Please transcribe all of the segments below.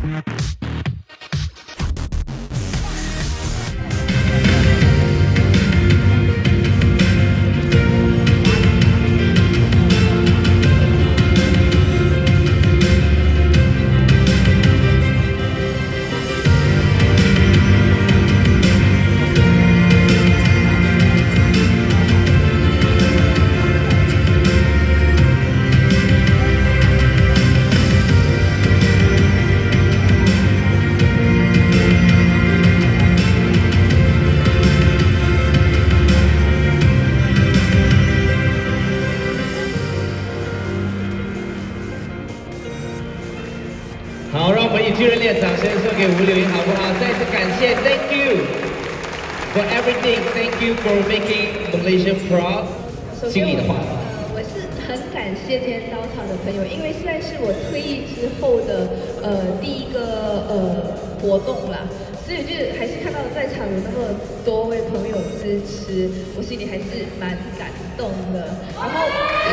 好，让我们以巨热烈的掌声送给吴柳莹，好不好？再次感谢 ，Thank you for everything, Thank you for making Malaysia proud。心里的话， 我是很感谢今天刀场的朋友，因为算是我退役之后的第一个活动啦，所以就是还是看到在场有那么多位朋友支持，我心里还是蛮感动的。然后，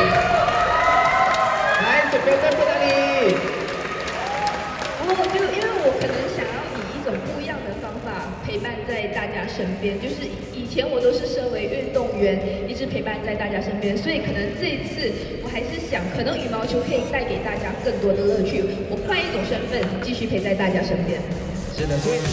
来，准备在哪里？ 然后就因为我可能想要以一种不一样的方法陪伴在大家身边，就是以前我都是身为运动员，一直陪伴在大家身边，所以可能这一次我还是想，可能羽毛球可以带给大家更多的乐趣，我换一种身份继续陪在大家身边。 是的，所以。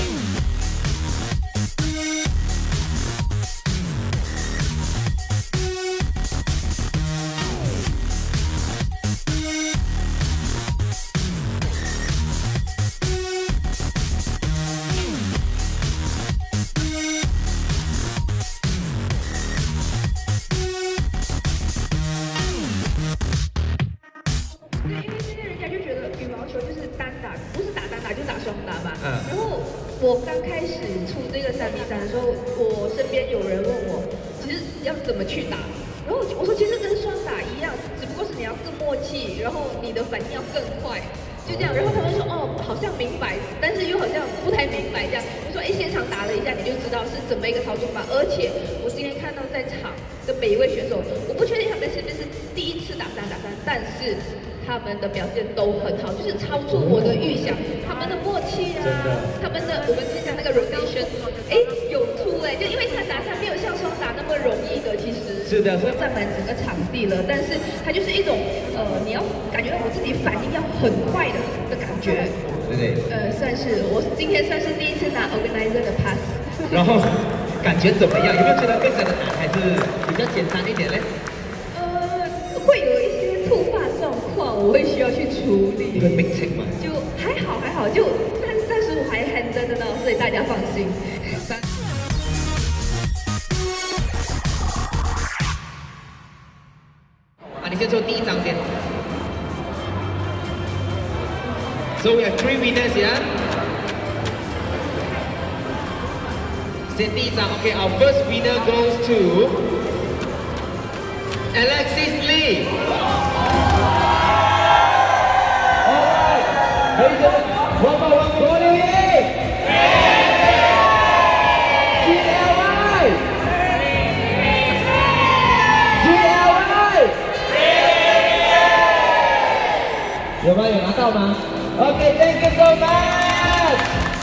羽毛球就是单打，不是打单打就打双打嘛。然后我刚开始出这个3v3的时候，我身边有人问我，其实要怎么去打？然后我说其实跟双打一样，只不过是你要更默契，然后你的反应要更快，就这样。然后他们说哦，好像明白，但是又好像不太明白这样。我说哎，现场打了一下你就知道是怎么一个操作法。而且我今天看到在场的每一位选手，我不确定他们是不是第一次打3打3，但是。 他们的表现都很好，就是超出我的预想。他们的默契啊，他们的我们之前那个 rotation， 哎，有突哎，就因为3打3没有像双打那么容易的，其实是的， 占满整个场地了。但是它就是一种你要感觉到我自己反应要很快的感觉。 对不对？ 算是我今天算是第一次拿 organizer 的 pass。 然后感觉怎么样？有没有觉得非常的难，还是比较简单一点嘞？ 会有一些突发状况，我会需要去处理。 会 mixing 吗？ 就还好，就但是我还 handle 得到，所以大家放心。 你先做第一张先。So we have 3 winners, yeah? 先第一张 ，OK, our first winner goes to Alexis Lee. 可以的，王宝王国立 ，GLY， 有吗？有拿到吗 ？OK, thank you so much.